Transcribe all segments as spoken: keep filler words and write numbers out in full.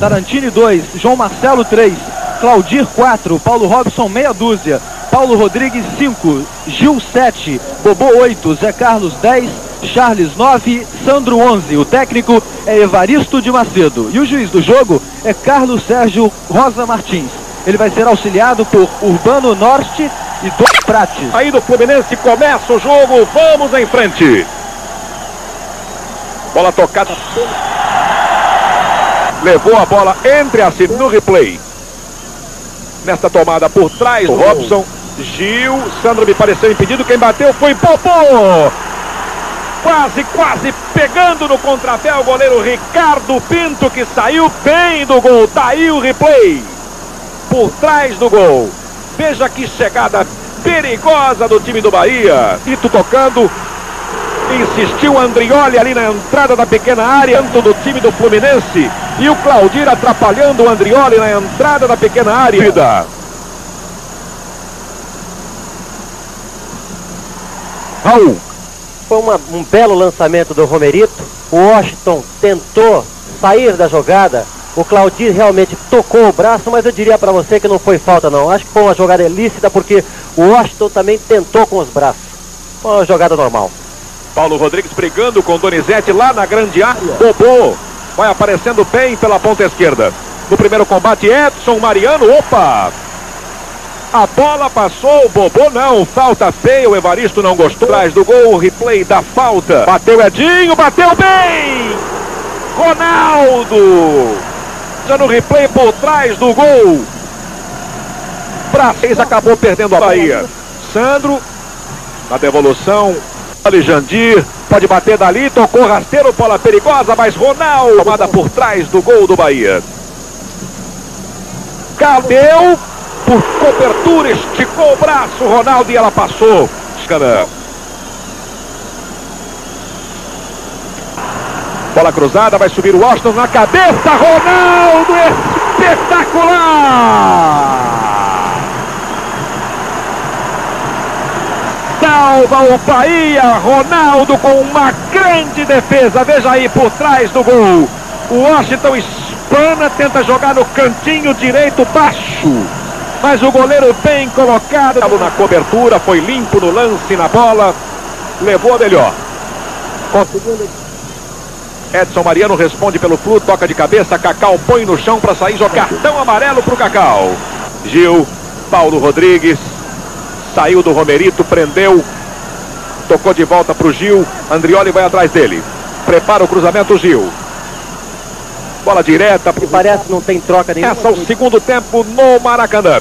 Tarantini dois, João Marcelo três, Claudir quatro, Paulo Robson meia dúzia, Paulo Rodrigues cinco, Gil sete, Bobô oito, Zé Carlos dez, Charles nove, Sandro onze. O técnico é Evaristo de Macedo e o juiz do jogo é Carlos Sérgio Rosa Martins. Ele vai ser auxiliado por Urbano Norte e Dom Prates. Aí do Fluminense começa o jogo, vamos em frente. Bola tocada. Levou a bola entre as no replay. Nesta tomada por trás, o Robson, Gil, Sandro me pareceu impedido, quem bateu foi Popô. Quase, quase pegando no contrapé o goleiro Ricardo Pinto, que saiu bem do gol. Tá aí o replay. Por trás do gol. Veja que chegada perigosa do time do Bahia. Ito tocando. Insistiu Andrioli ali na entrada da pequena área do time do Fluminense. E o Claudir atrapalhando o Andrioli na entrada da pequena área. Raul. Foi uma, um belo lançamento do Romerito. O Washington tentou sair da jogada. O Claudir realmente tocou o braço, mas eu diria para você que não foi falta não. Acho que foi uma jogada ilícita porque o Washington também tentou com os braços. Foi uma jogada normal. Paulo Rodrigues brigando com Donizete lá na grande área. Bobô vai aparecendo bem pela ponta esquerda. No primeiro combate, Edson Mariano. Opa! A bola passou, o Bobô não. Falta feia, o Evaristo não gostou. Atrás do gol, o replay da falta. Bateu Edinho, bateu bem! Ronaldo! Já no replay por trás do gol. Pra seis, acabou perdendo a Bahia. Sandro, na devolução. Alexandir, pode bater dali, tocou rasteiro, bola perigosa, mas Ronaldo, tomada por trás do gol do Bahia. Cadeu, por cobertura, esticou o braço, Ronaldo, e ela passou. Bola cruzada, vai subir o Washington na cabeça, Ronaldo, espetacular! Salva o Bahia, Ronaldo com uma grande defesa, veja aí por trás do gol. O Washington espana, tenta jogar no cantinho direito baixo, mas o goleiro bem colocado na cobertura, foi limpo no lance, na bola, levou a melhor. Conseguindo. Edson Mariano responde pelo Flu, toca de cabeça, Cacau põe no chão para sair, jogar cartão amarelo para o Cacau. Gil, Paulo Rodrigues, saiu do Romerito, prendeu, tocou de volta para o Gil, Andrioli vai atrás dele, prepara o cruzamento, Gil. Bola direta. E parece que não tem troca nenhuma. Essa é o segundo tempo no Maracanã.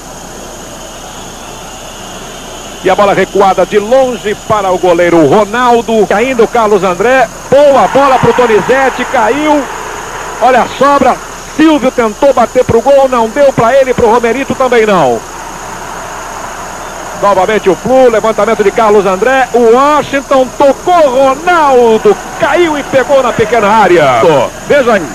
E a bola recuada de longe para o goleiro Ronaldo. Ainda o Carlos André. Boa bola para o Donizete. Caiu. Olha a sobra. Silvio tentou bater para o gol. Não deu para ele. Para o Romerito também não. Novamente o Flu. Levantamento de Carlos André. O Washington tocou. Ronaldo caiu e pegou na pequena área. Veja aí.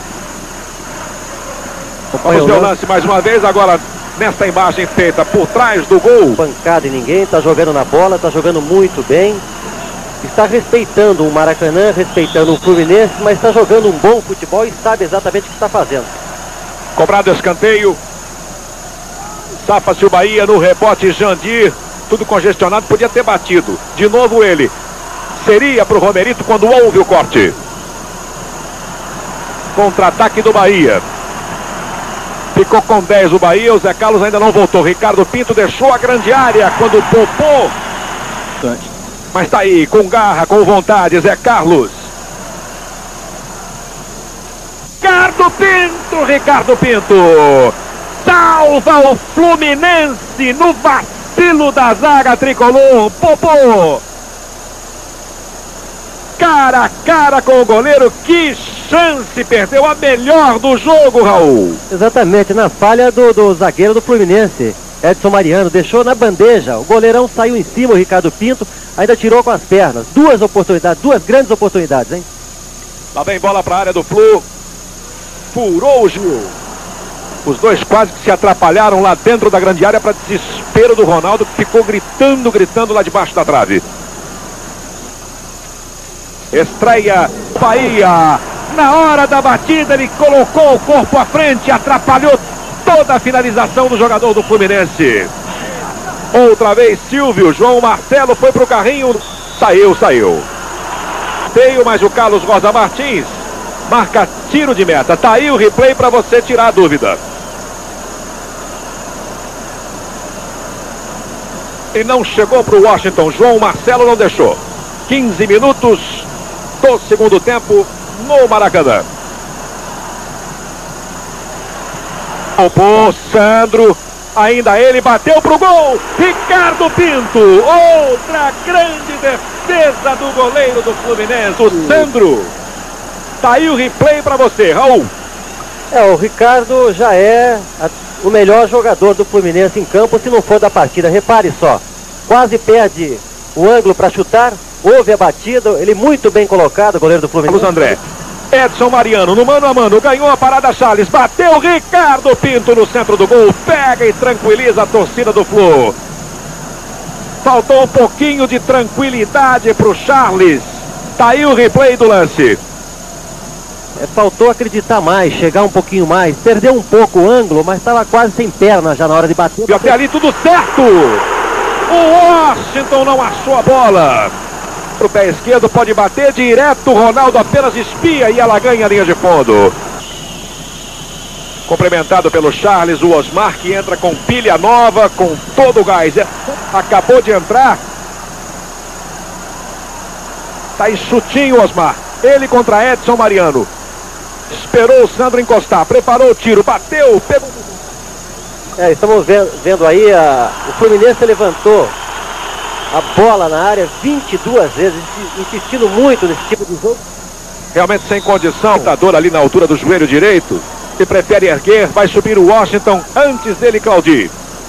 Vamos ver o lance mais uma vez. Agora nesta imagem feita por trás do gol. Pancada em ninguém, está jogando na bola, está jogando muito bem. Está respeitando o Maracanã, respeitando o Fluminense, mas está jogando um bom futebol e sabe exatamente o que está fazendo. Cobrado escanteio. Safa-se o Bahia no rebote, Jandir. Tudo congestionado, podia ter batido. De novo ele. Seria para o Romerito quando houve o corte. Contra-ataque do Bahia. Ficou com dez o Bahia, o Zé Carlos ainda não voltou. Ricardo Pinto deixou a grande área quando popou. Mas tá aí, com garra, com vontade, Zé Carlos. Ricardo Pinto, Ricardo Pinto. Salva o Fluminense no vacilo da zaga tricolor. Popô. Cara a cara com o goleiro, que chance, perdeu a melhor do jogo, Raul. Exatamente, na falha do, do zagueiro do Fluminense, Edson Mariano, deixou na bandeja, o goleirão saiu em cima, o Ricardo Pinto ainda tirou com as pernas, duas oportunidades, duas grandes oportunidades, hein? Lá vem bola para a área do Flu, furou o Gil. Os dois quase que se atrapalharam lá dentro da grande área para desespero do Ronaldo, que ficou gritando, gritando lá debaixo da trave. Estreia Bahia, Na hora da batida, ele colocou o corpo à frente, atrapalhou toda a finalização do jogador do Fluminense. Outra vez, Silvio, João Marcelo foi pro carrinho, saiu, saiu. Teio, mas o Carlos Rosa Martins marca tiro de meta. Tá aí o replay para você tirar a dúvida. E não chegou pro Washington, João Marcelo não deixou. quinze minutos do segundo tempo no Maracanã. O Sandro, ainda ele bateu pro gol. Ricardo Pinto, outra grande defesa do goleiro do Fluminense, o Sandro. Tá aí o replay para você, Raul. É, o Ricardo já é a, o melhor jogador do Fluminense em campo, se não for da partida. Repare só, quase perde o ângulo para chutar, houve a batida, ele muito bem colocado, goleiro do Fluminense. Vamos, André. Edson Mariano no mano a mano, ganhou a parada Charles, bateu Ricardo Pinto no centro do gol, pega e tranquiliza a torcida do Flu. Faltou um pouquinho de tranquilidade pro Charles. Tá aí o replay do lance. É, faltou acreditar mais, chegar um pouquinho mais, perdeu um pouco o ângulo, mas estava quase sem perna já na hora de bater. E até ali tudo certo. O Washington não achou a bola. Pro pé esquerdo pode bater direto, Ronaldo apenas espia e ela ganha a linha de fundo. Complementado pelo Charles, o Osmar que entra com pilha nova, com todo o gás. Acabou de entrar. Tá em chutinho o Osmar. Ele contra Edson Mariano. Esperou o Sandro encostar, preparou o tiro, bateu, pegou. É, estamos vendo, vendo aí, a, o Fluminense levantou a bola na área vinte e duas vezes, insistindo muito nesse tipo de jogo. Realmente sem condição, tá dor ali na altura do joelho direito. Se prefere erguer, vai subir o Washington antes dele, Claudir.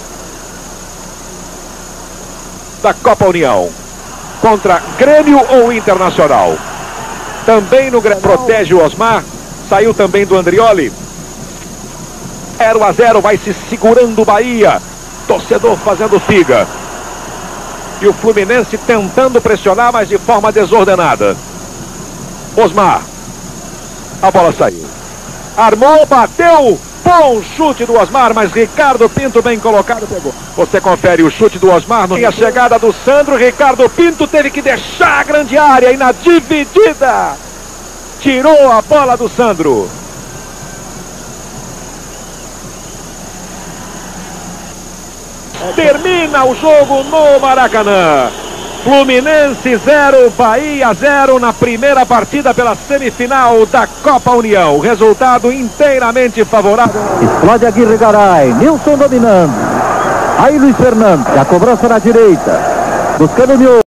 Da Copa União. Contra Grêmio ou Internacional. Também no Grêmio. Protege o Osmar. Saiu também do Andrioli. zero a zero, vai se segurando o Bahia. Torcedor fazendo figa. E o Fluminense tentando pressionar, mas de forma desordenada. Osmar. A bola saiu. Armou, bateu. Bom chute do Osmar, mas Ricardo Pinto bem colocado, pegou. Você confere o chute do Osmar. No... E a chegada do Sandro, Ricardo Pinto teve que deixar a grande área. E na dividida, tirou a bola do Sandro. Termina o jogo no Maracanã. Fluminense zero, Bahia zero na primeira partida pela semifinal da Copa União. Resultado inteiramente favorável. Explode Aguirre Garay, Nilson dominando. Aí Luiz Fernando, a cobrança na direita. Buscando o